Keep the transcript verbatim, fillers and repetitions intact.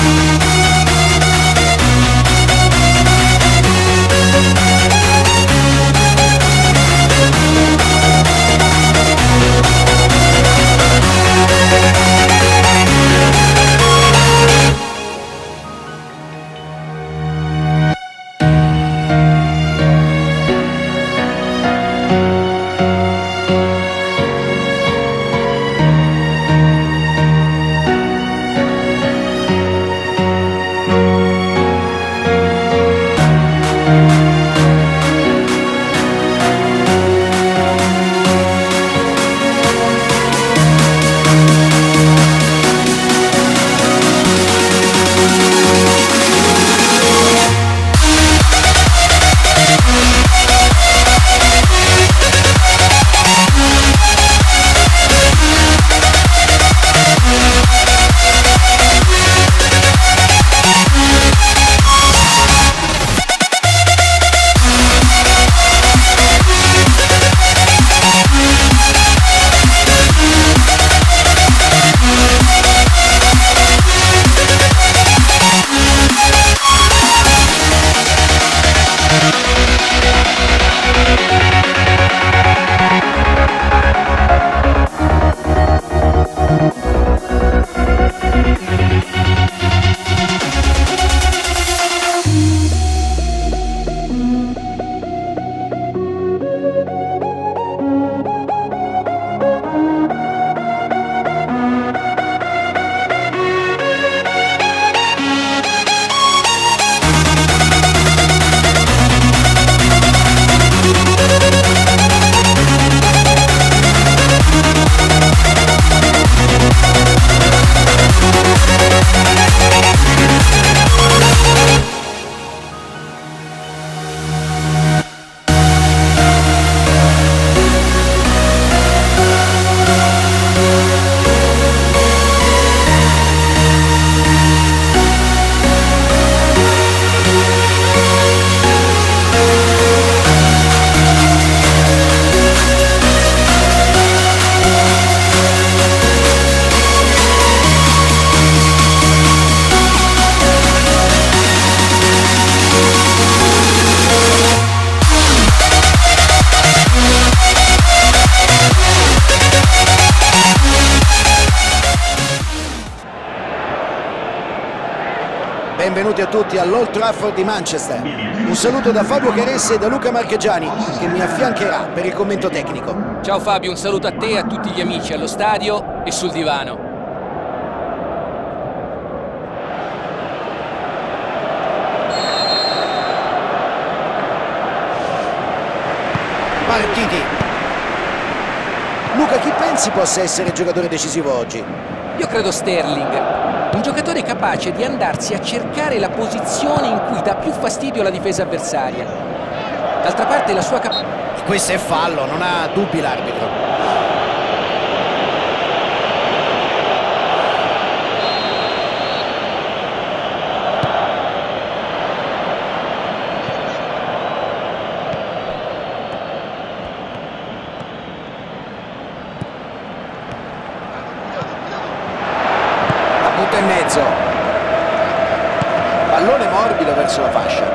Benvenuti a tutti all'Old Trafford di Manchester. Un saluto da Fabio Caresse e da Luca Marchegiani, che mi affiancherà per il commento tecnico. Ciao Fabio, un saluto a te e a tutti gli amici allo stadio e sul divano. Partiti. Luca, chi pensi possa essere il giocatore decisivo oggi? Io credo Sterling. Un giocatore capace di andarsi a cercare la posizione in cui dà più fastidio alla difesa avversaria. D'altra parte la sua capacità... Questo è fallo, non ha dubbi l'arbitro. La butta in mezzo. Pallone morbido verso la fascia.